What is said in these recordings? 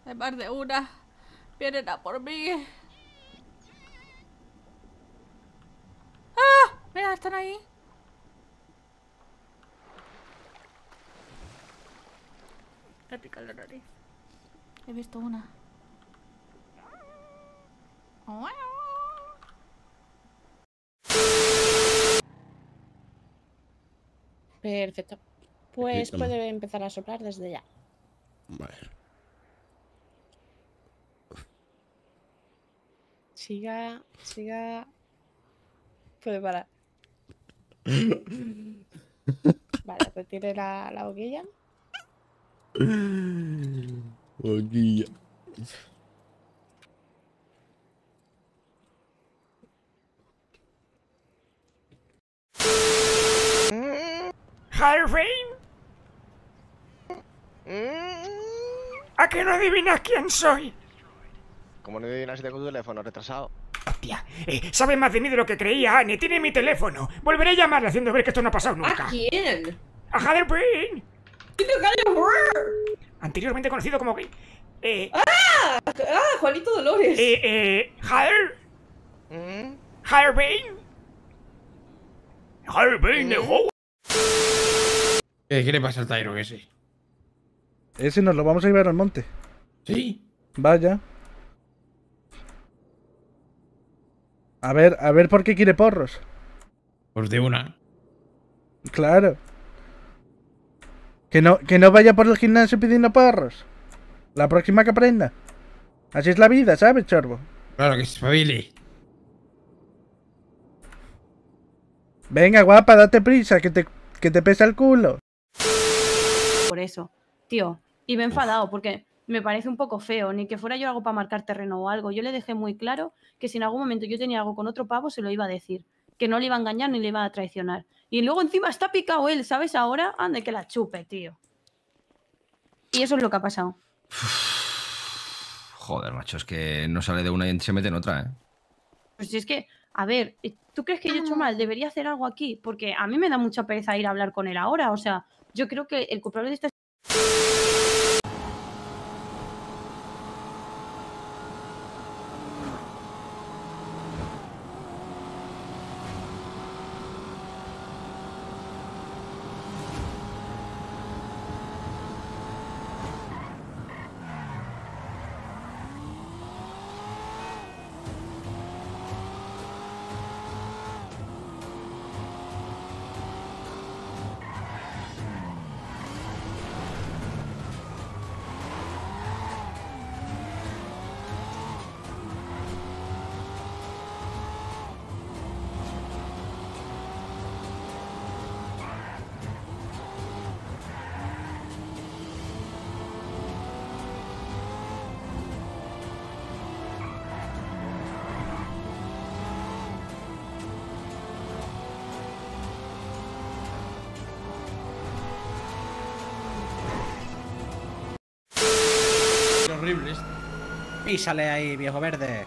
Hay más de una. Vienen a por mí. ¡Ah! Mira, están ahí. Me pica la nariz. He visto una. Perfecto. Pues puede empezar a soplar desde ya. Vale. Siga, siga. Puede parar. Vale, retire la boquilla. Boquilla. Harvey, ¿a qué no adivinas quién soy? ¿Cómo no adivinas si tengo tu teléfono retrasado? Hostia, sabe más de mí de lo que creía. Annie tiene mi teléfono. Volveré a llamarle haciendo ver que esto no ha pasado nunca. ¿A quién? ¡A Harvey! ¿Quién es Harvey? Anteriormente conocido como... Juanito Dolores. Harvey de Howard. ¿Qué le pasa al Tyro ese? Ese nos lo vamos a llevar al monte. Sí. Vaya. A ver por qué quiere porros. Pues de una. Claro. Que no vaya por el gimnasio pidiendo porros. La próxima que aprenda. Así es la vida, ¿sabes, chorbo? Claro que se espabile. Venga, guapa, date prisa, que te pesa el culo. Por eso, tío. Y me he enfadado porque me parece un poco feo. Ni que fuera yo algo para marcar terreno o algo. Yo le dejé muy claro que si en algún momento yo tenía algo con otro pavo, se lo iba a decir. Que no le iba a engañar ni le iba a traicionar. Y luego encima está picado él, ¿sabes? Ahora, ande que la chupe, tío. Y eso es lo que ha pasado. Joder, macho, es que no sale de una y se mete en otra, ¿eh? Pues si es que, a ver, ¿tú crees que yo he hecho mal? ¿Debería hacer algo aquí? Porque a mí me da mucha pereza ir a hablar con él ahora. O sea, yo creo que el culpable de esta... Horrible esto. Písale ahí, viejo verde.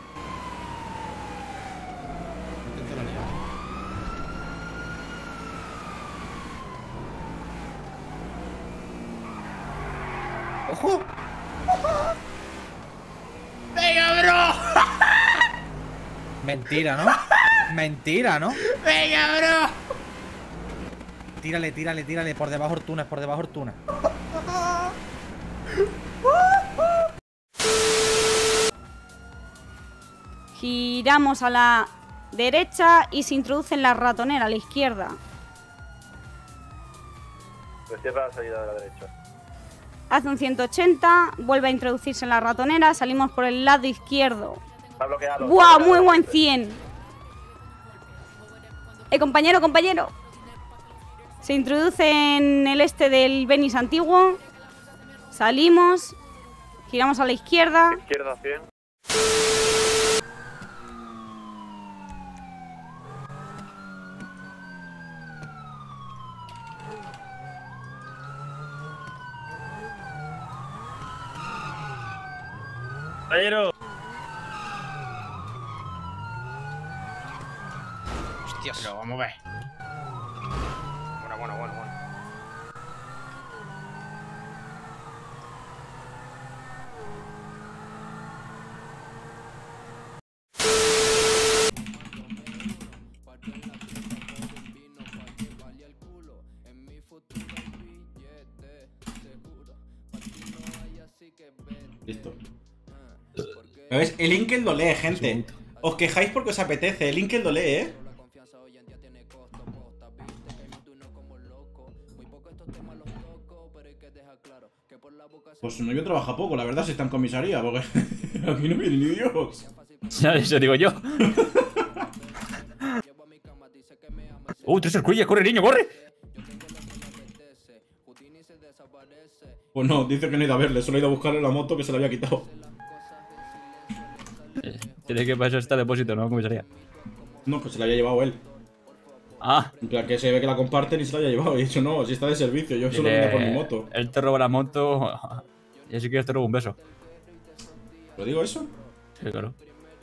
¡Ojo! ¡Venga, bro! Mentira, ¿no? Mentira, ¿no? ¡Venga, bro! Tírale, tírale, tírale. Por debajo el túnel, por debajo el túnel. Giramos a la derecha y se introduce en la ratonera a la izquierda. Pues cierra la salida de la derecha. Hace un 180, vuelve a introducirse en la ratonera, salimos por el lado izquierdo. Está bloqueado. ¡Buah! Muy buen 100. Compañero, compañero. Se introduce en el este del Venice antiguo. Salimos. Giramos a la izquierda. Izquierda 100. Compañero. Hostias. Pero vamos a ver. Bueno. Listo. ¿Ves? El Inkel lo lee, gente. Os quejáis porque os apetece. El Inkel lo lee, ¿eh? Pues su novio trabaja poco, la verdad, si está en comisaría, porque aquí no viene ni Dios. Ya, eso digo yo. Tres Cruilla, corre, niño, corre. Pues no, dice que no ha ido a verle, solo ha ido a buscarle la moto que se la había quitado. Tiene que pasar este depósito, ¿no? Comisaría. No, pues se la había llevado él. Ah. En plan, que se ve que la comparten y se la haya llevado. Y dicho, no, si está de servicio, yo solo vine por mi moto. Él te roba la moto. Y así que te robo un beso. ¿Lo digo eso? Sí, claro.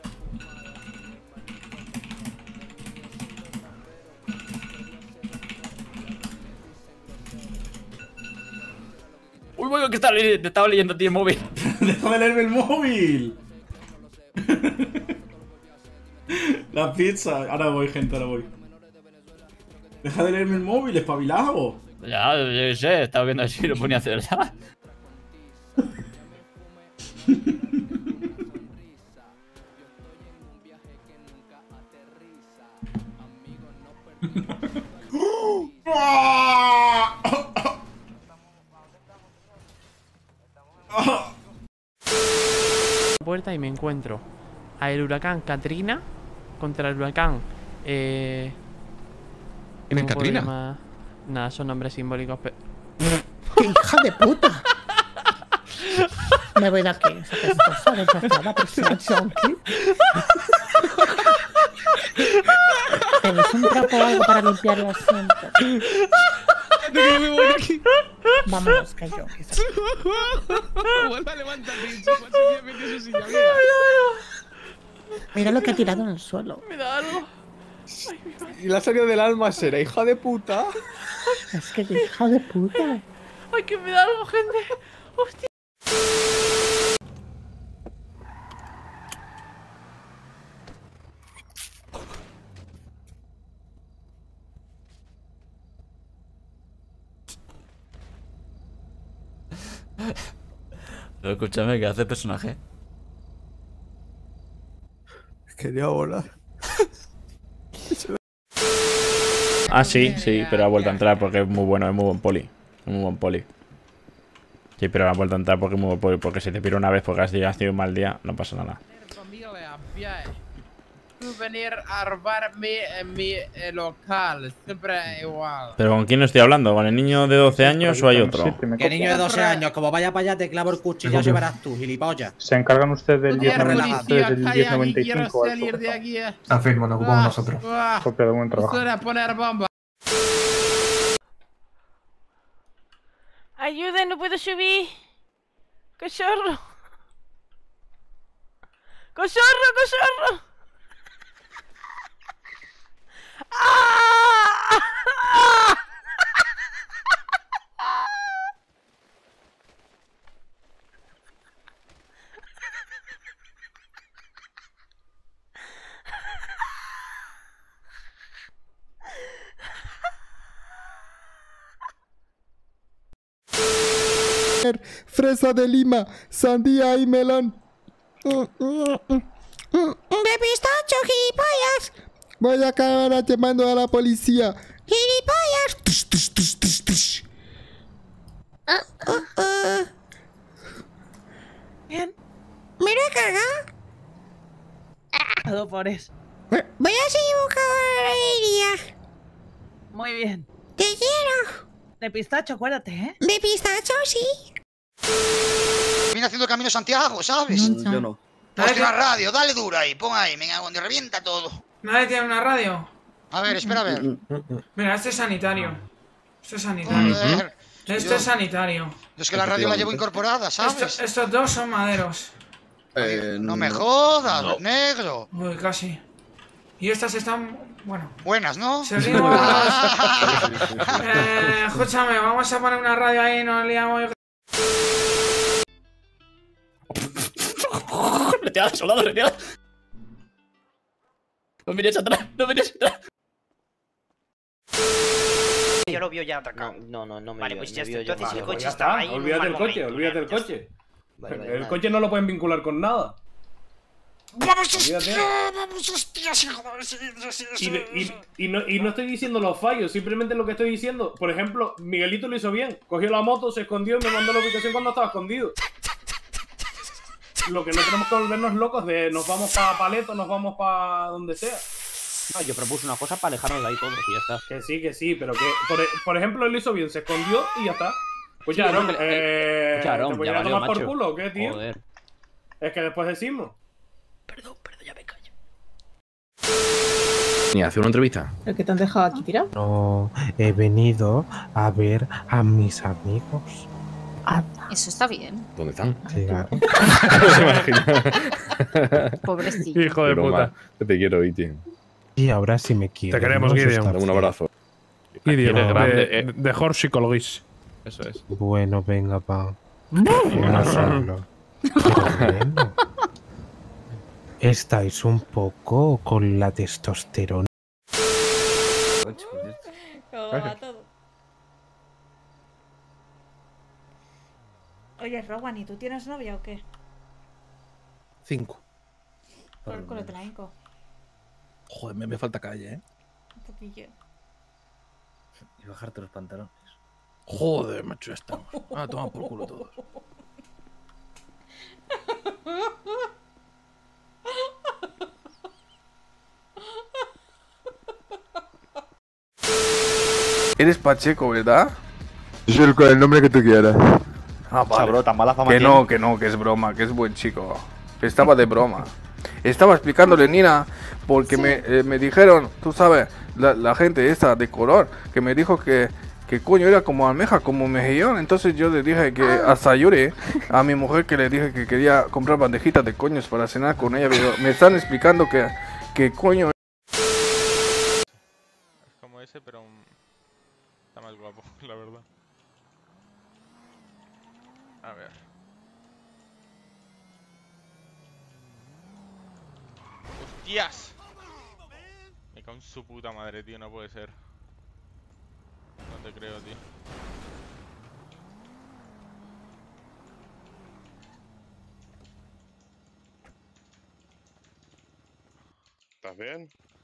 Uy, voy, que te estaba leyendo a ti el móvil. ¡Deja de leerme el móvil! La pizza. Ahora voy, gente, ahora voy. Deja de leerme el móvil, espabilado. Ya, yo sé, estaba viendo si lo ponía a hacer ya. Puerta y me encuentro al huracán Katrina contra el huracán ¿Quién es Katrina? Nada, son nombres simbólicos. ¡Qué hija de puta! Me voy de aquí. ¿Tenéis un trapo o algo para limpiar el asiento? Vámonos, que yo. Mira lo que ha tirado en el suelo. Me da algo. Y la salido del alma será hija de puta. Es que hija de puta. Ay, que me da algo, gente. Hostia. Pero escúchame, ¿qué hace el personaje? Quería volar. Ah, sí, pero ha vuelto a entrar porque es muy bueno, es muy buen poli. Es muy buen poli. Sí, pero ha vuelto a entrar porque es muy buen poli. Porque si te piro una vez porque has tenido un mal día, no pasa nada. Venir a robarme en mi local, siempre igual. ¿Pero con quién estoy hablando? ¿Con el niño de 12 años o hay otro? ¿Qué niño de 12 años? Como vaya para allá te clavo el cuchillo y verás tú, gilipollas. ¿Se encargan ustedes del 1095? Afirmo, nos ocupamos nosotros. Copia de buen trabajo. Suena poner bomba. Ayuden, no puedo subir. ¡Cochorro! ¡Cochorro, cochorro! ¡Ah! Fresa de Lima, sandía y melón. ¡De pistacho, gilipollas! Voy a acabar llamando a la policía. ¡Gilipollas! Bien. ¿Me lo he cargado? Todo por eso. Voy a seguir buscando la alegría. Muy bien. ¡Te quiero! De pistacho, acuérdate, ¿eh? ¿De pistacho, sí? Viene haciendo el camino de Santiago, ¿sabes? Yo no. Ponte una radio, dale duro ahí, pon ahí, venga, donde revienta todo. ¿Nadie tiene una radio? A ver, espera a ver. Mira, este es sanitario. Esto es sanitario. Joder. Este es sanitario. Yo es que la radio la llevo incorporada, ¿sabes? Estos dos son maderos. No me jodas, negro. Uy, casi. Y estas están... bueno. Buenas, ¿no? Seguimos. Escúchame, vamos a poner una radio ahí, nos liamos... Retirada, soldado, retirada. No mires atrás, no mires atrás. Yo lo vio ya atracado. No me vale, vio, pues ya me vio está. Entonces ya. el coche estaba ahí. Olvídate del coche, olvídate del coche. El coche no lo pueden vincular con nada. ¡Vamos, Olvídate. hostia! ¡Vamos, hostia! Sí, joder, sí. Y no estoy diciendo los fallos, simplemente lo que estoy diciendo. Por ejemplo, Miguelito lo hizo bien. Cogió la moto, se escondió y me mandó la ubicación cuando estaba escondido. Lo que no tenemos que volvernos locos de nos vamos para Paleto, nos vamos para donde sea. No, yo propuse una cosa para alejarnos de ahí todos y ya está. Que sí, pero que, por ejemplo, él lo hizo bien, se escondió y ya está. Pues Sí, ya, Aaron, ¿no? ¿Te voy ya a tomar valió, por macho. culo o qué, tío? Joder. Es que después decimos. Ni hacer una entrevista. ¿El que te han dejado aquí tirado? No, he venido a ver a mis amigos. Eso está bien. ¿Dónde están? Claro. Pobrecillo. Hijo de puta. Te quiero, Iti. Y ahora sí me quiero. Te queremos, Gideon. Dame un abrazo. Gideon, Eres grande, de Horse Psychologist. Eso es. Bueno, venga, pa. No solo. Pero bueno. Estáis un poco con la testosterona. ¿Cómo va todo? Oye, Rowan, ¿y tú tienes novia o qué? 5. Por culo traico. Joder, me falta calle, ¿eh? Un poquillo. Y bajarte los pantalones. Joder, macho, ya estamos. Ah, toma por culo todos. Eres Pacheco, ¿verdad? Sí, el nombre que tú quieras. Ah, vale. Sabro, tan mala fama Que tiene. no, que es broma, que es buen chico. Que estaba de broma. Estaba explicándole, Nina, porque me dijeron, tú sabes, la gente esta de color, que me dijo que coño era como almeja, como mejillón. Entonces yo le dije que a Sayuri, a mi mujer, que le dije que quería comprar bandejitas de coños para cenar con ella. Pero me están explicando que coño. Es como ese, pero está más guapo, la verdad. A ver. ¡Hostias! Me cago en su puta madre, tío, no puede ser. No te creo, tío. ¿Estás bien?